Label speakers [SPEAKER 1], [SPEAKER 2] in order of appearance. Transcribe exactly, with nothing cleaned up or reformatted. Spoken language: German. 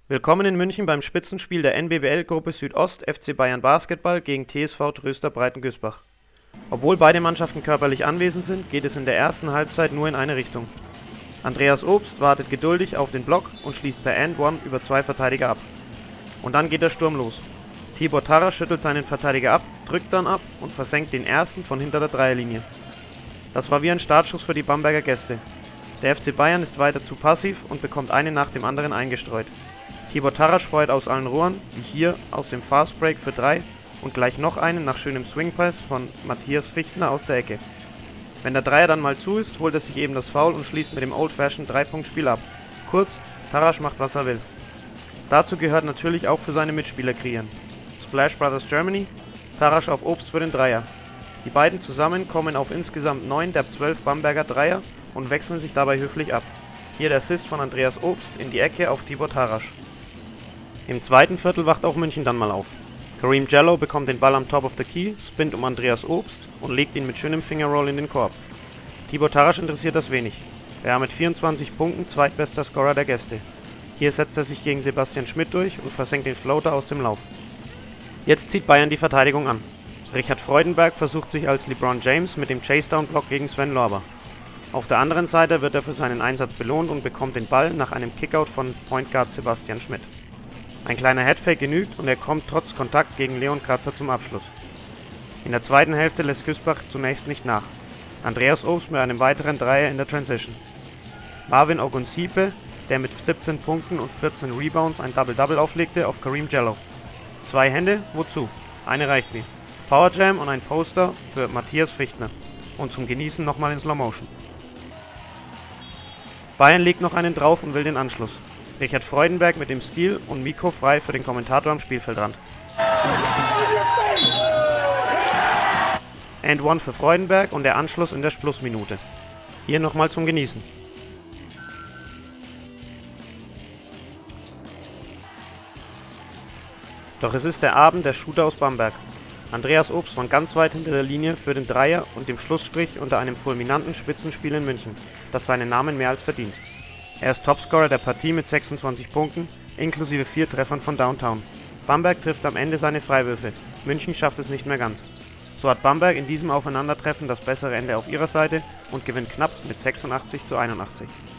[SPEAKER 1] Willkommen in München beim Spitzenspiel der N B B L-Gruppe Südost F C Bayern Basketball gegen T S V Tröster Breitengüßbach. Obwohl beide Mannschaften körperlich anwesend sind, geht es in der ersten Halbzeit nur in eine Richtung. Andreas Obst wartet geduldig auf den Block und schließt per And One über zwei Verteidiger ab. Und dann geht der Sturm los. Tibor Tarrasch schüttelt seinen Verteidiger ab, drückt dann ab und versenkt den ersten von hinter der Dreierlinie. Das war wie ein Startschuss für die Bamberger Gäste. Der F C Bayern ist weiter zu passiv und bekommt einen nach dem anderen eingestreut. Tibor Tarrasch feuert aus allen Rohren, wie hier aus dem Fast Break für drei und gleich noch einen nach schönem Swingpass von Matthias Fichtner aus der Ecke. Wenn der Dreier dann mal zu ist, holt er sich eben das Foul und schließt mit dem Old-Fashioned Drei-Punkt-Spiel ab. Kurz, Tarrasch macht was er will. Dazu gehört natürlich auch für seine Mitspieler kreieren. Splash Brothers Germany, Tarrasch auf Obst für den Dreier. Die beiden zusammen kommen auf insgesamt neun der zwölf Bamberger Dreier und wechseln sich dabei höflich ab. Hier der Assist von Andreas Obst in die Ecke auf Tibor Tarrasch. Im zweiten Viertel wacht auch München dann mal auf. Kareem Jello bekommt den Ball am Top of the Key, spinnt um Andreas Obst und legt ihn mit schönem Fingerroll in den Korb. Tibor Tarrasch interessiert das wenig. Er war mit vierundzwanzig Punkten zweitbester Scorer der Gäste. Hier setzt er sich gegen Sebastian Schmidt durch und versenkt den Floater aus dem Lauf. Jetzt zieht Bayern die Verteidigung an. Richard Freudenberg versucht sich als LeBron James mit dem Chase-Down-Block gegen Sven Lorber. Auf der anderen Seite wird er für seinen Einsatz belohnt und bekommt den Ball nach einem Kickout von Point Guard Sebastian Schmidt. Ein kleiner Headfake genügt und er kommt trotz Kontakt gegen Leon Kratzer zum Abschluss. In der zweiten Hälfte lässt Güßbach zunächst nicht nach. Andreas Obst mit einem weiteren Dreier in der Transition. Marvin Ogunsipe, der mit siebzehn Punkten und vierzehn Rebounds ein Double-Double auflegte, auf Kareem Jello. Zwei Hände, wozu? Eine reicht mir. Power Jam und ein Poster für Matthias Fichtner. Und zum Genießen nochmal in Slow Motion. Bayern legt noch einen drauf und will den Anschluss. Richard Freudenberg mit dem Steal und Mikro frei für den Kommentator am Spielfeldrand. And One für Freudenberg und der Anschluss in der Schlussminute. Hier nochmal zum Genießen. Doch es ist der Abend der Shooter aus Bamberg. Andreas Obst von ganz weit hinter der Linie für den Dreier und dem Schlussstrich unter einem fulminanten Spitzenspiel in München, das seinen Namen mehr als verdient. Er ist Topscorer der Partie mit sechsundzwanzig Punkten, inklusive vier Treffern von Downtown. Bamberg trifft am Ende seine Freiwürfe, München schafft es nicht mehr ganz. So hat Bamberg in diesem Aufeinandertreffen das bessere Ende auf ihrer Seite und gewinnt knapp mit sechsundachtzig zu einundachtzig.